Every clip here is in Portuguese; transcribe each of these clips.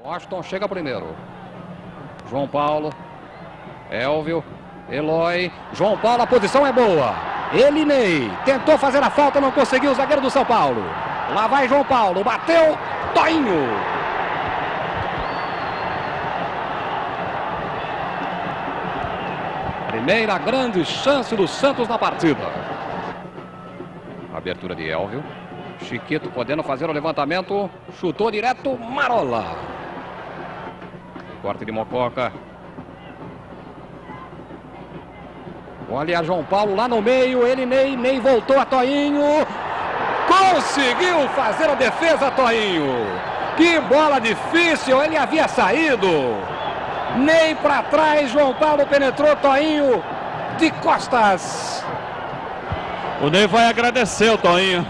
Washington chega primeiro. João Paulo. Elvio. Eloy. João Paulo, a posição é boa. Elinei. Tentou fazer a falta, não conseguiu o zagueiro do São Paulo. Lá vai João Paulo. Bateu. Toinho. Primeira grande chance do Santos na partida. Abertura de Elvio. Chiquito podendo fazer o levantamento. Chutou direto. Marola. Corte de Mococa. Olha João Paulo lá no meio. Ele Ney voltou a Toinho. Conseguiu fazer a defesa, Toinho. Que bola difícil. Ele havia saído. Ney para trás. João Paulo penetrou. Toinho de costas. O Ney vai agradecer o Toinho.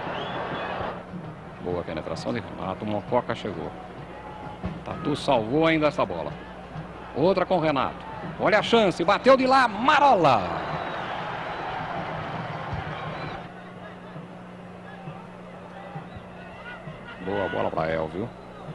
Boa penetração de Renato. Mococa chegou. Tatu salvou ainda essa bola. Outra com Renato. Olha a chance. Bateu de lá. Marola. Boa bola para Elvio.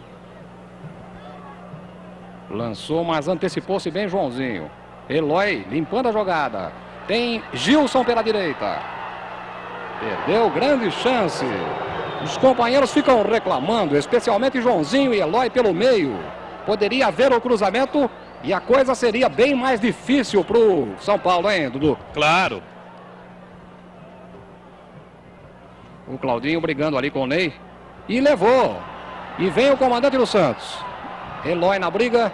Lançou, mas antecipou-se bem Joãozinho. Eloy limpando a jogada. Tem Gilson pela direita. Perdeu grande chance. Os companheiros ficam reclamando, especialmente Joãozinho e Eloy pelo meio. Poderia haver o cruzamento e a coisa seria bem mais difícil para o São Paulo, hein, Dudu? Claro. O Claudinho brigando ali com o Ney. E levou. E vem o comandante do Santos. Eloy na briga.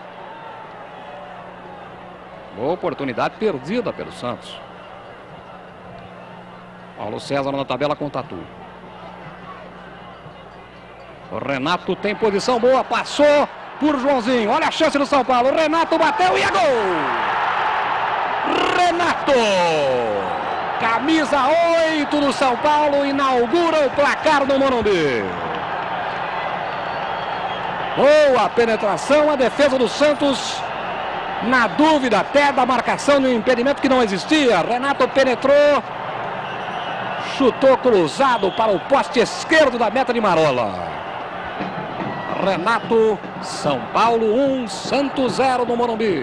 Boa oportunidade perdida pelo Santos. Paulo César na tabela com o Tatu. O Renato tem posição boa. Passou por Joãozinho. Olha a chance do São Paulo. Renato bateu e é gol! Renato! Camisa 8 do São Paulo inaugura o placar no Morumbi. Boa penetração, a defesa do Santos na dúvida até da marcação no impedimento que não existia. Renato penetrou, chutou cruzado para o poste esquerdo da meta de Marola. Renato, São Paulo 1, Santos 0 no Morumbi.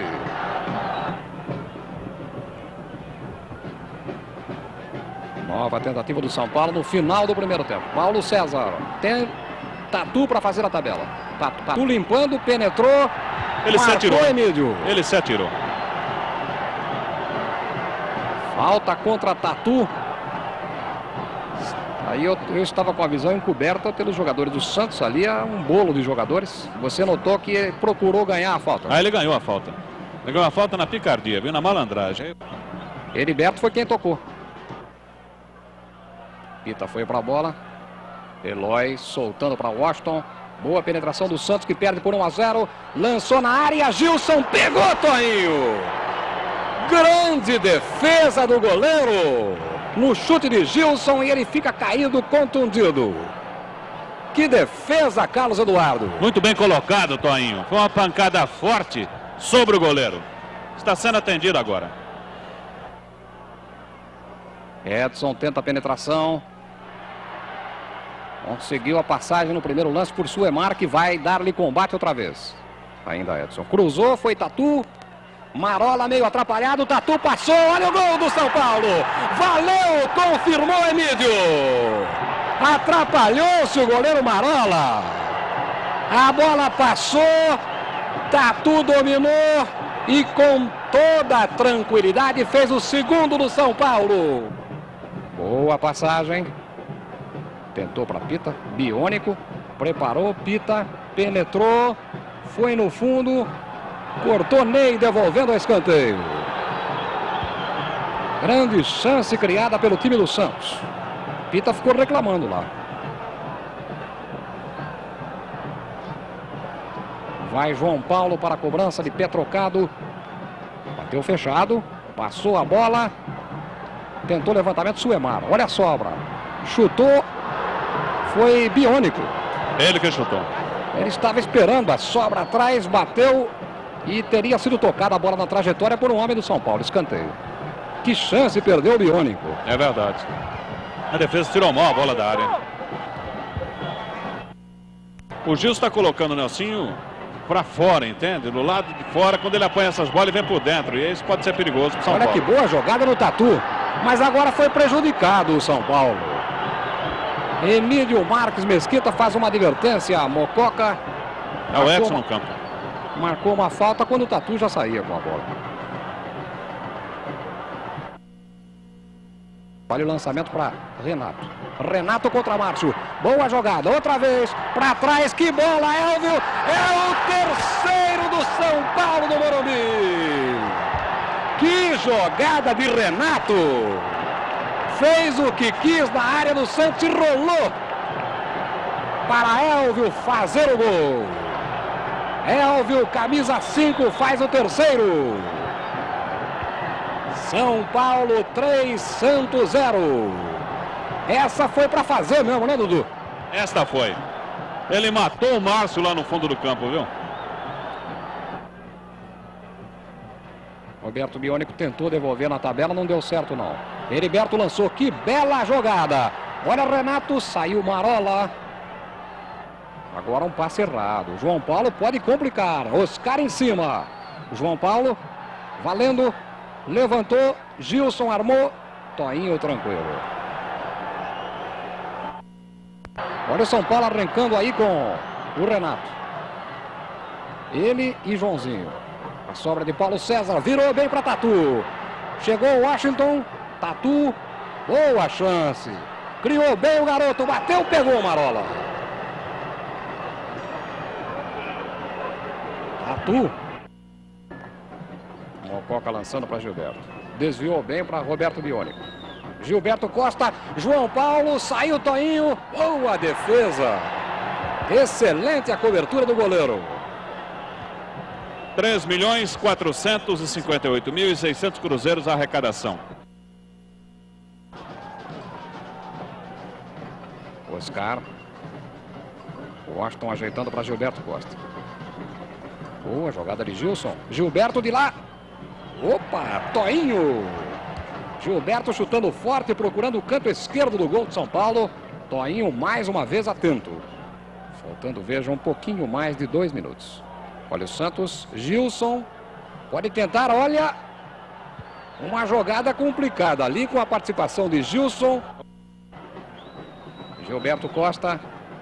Nova tentativa do São Paulo no final do primeiro tempo. Paulo César tem Tatu para fazer a tabela. Tatu limpando, penetrou. Ele se atirou. Emílio. Ele se atirou. Falta contra Tatu. Aí eu estava com a visão encoberta pelos jogadores do Santos. Ali é um bolo de jogadores. Você notou que procurou ganhar a falta. Ele ganhou a falta. Ele ganhou a falta na picardia, viu? Na malandragem. Heriberto foi quem tocou. Pita foi para a bola. Eloy soltando para Washington. Boa penetração do Santos que perde por 1-0. Lançou na área. Gilson pegou, Toinho. Grande defesa do goleiro. No chute de Gilson e ele fica caído, contundido. Que defesa, Carlos Eduardo. Muito bem colocado, Toinho. Foi uma pancada forte sobre o goleiro. Está sendo atendido agora. Edson tenta a penetração. Conseguiu a passagem no primeiro lance por Suemar, que vai dar-lhe combate outra vez. Ainda Edson. Cruzou, foi Tatu. Marola meio atrapalhado, Tatu passou, olha o gol do São Paulo. Valeu, confirmou Emílio. Atrapalhou-se o goleiro Marola. A bola passou, Tatu dominou e com toda a tranquilidade fez o segundo do São Paulo. Boa passagem. Tentou para Pita, Biônico, preparou, Pita, penetrou, foi no fundo, cortou Ney, devolvendo ao escanteio. Grande chance criada pelo time do Santos. Pita ficou reclamando lá. Vai João Paulo para a cobrança de pé trocado. Bateu fechado, passou a bola, tentou levantamento, Suemar, olha a sobra, chutou. Foi Biônico. Ele que chutou. Ele estava esperando a sobra atrás, bateu e teria sido tocada a bola na trajetória por um homem do São Paulo. Escanteio. Que chance perdeu o Biônico. É verdade. A defesa tirou mal a bola da área. O Gil está colocando o Nelsinho para fora, entende? Do lado de fora, quando ele apanha essas bolas, ele vem por dentro. E isso pode ser perigoso para o São Paulo. Olha que boa jogada no Tatu. Mas agora foi prejudicado o São Paulo. Emílio Marques Mesquita faz uma advertência. A Mococa. É o Edson no campo. Marcou uma falta quando o Tatu já saía com a bola. Olha o lançamento para Renato. Renato contra Márcio. Boa jogada. Outra vez para trás. Que bola, Elvio. É o terceiro do São Paulo no Morumbi. Que jogada de Renato. Fez o que quis na área do Santos e rolou para Elvio fazer o gol. Elvio, camisa 5, faz o terceiro. São Paulo 3, Santos 0. Essa foi para fazer mesmo, né, Dudu? Esta foi. Ele matou o Márcio lá no fundo do campo, viu? Roberto Bionico tentou devolver na tabela, não deu certo não. Heriberto lançou, que bela jogada. Olha Renato, saiu Marola. Agora um passe errado. João Paulo pode complicar. Oscar em cima. João Paulo, valendo. Levantou, Gilson armou. Toinho tranquilo. Olha o São Paulo arrancando aí com o Renato. Ele e Joãozinho. A sobra de Paulo César, virou bem para Tatu. Chegou o Washington, Tatu, boa chance. Criou bem o garoto, bateu, pegou o Marola. Tatu. Mococa lançando para Gilberto. Desviou bem para Roberto Bionico. Gilberto Costa, João Paulo, saiu Toinho, boa defesa. Excelente a cobertura do goleiro. 3.458.600 cruzeiros a arrecadação. Oscar. Washington ajeitando para Gilberto Costa. Boa jogada de Gilson. Gilberto de lá. Opa, Toinho. Gilberto chutando forte, procurando o canto esquerdo do gol de São Paulo. Toinho mais uma vez atento. Faltando, veja, um pouquinho mais de 2 minutos. Olha o Santos, Gilson, pode tentar, olha, uma jogada complicada ali com a participação de Gilson. Gilberto Costa.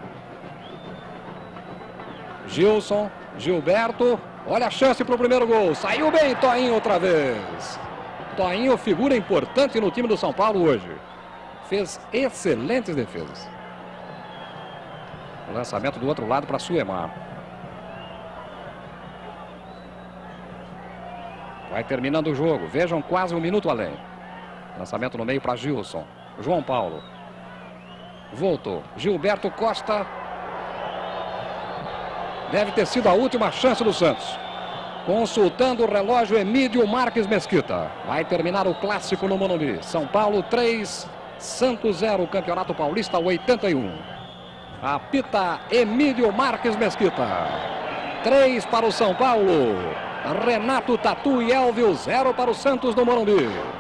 Gilson, Gilberto, olha a chance para o primeiro gol, saiu bem Toinho outra vez. Toinho, figura importante no time do São Paulo hoje. Fez excelentes defesas. O lançamento do outro lado para Suemar. Vai terminando o jogo. Vejam, quase 1 minuto além. Lançamento no meio para Gilson. João Paulo. Voltou. Gilberto Costa. Deve ter sido a última chance do Santos. Consultando o relógio, Emílio Marques Mesquita. Vai terminar o clássico no Morumbi. São Paulo 3, Santos 0. Campeonato Paulista 81. Apita Emílio Marques Mesquita. 3 para o São Paulo. Renato, Tatu e Elvio, 0 para o Santos no Morumbi.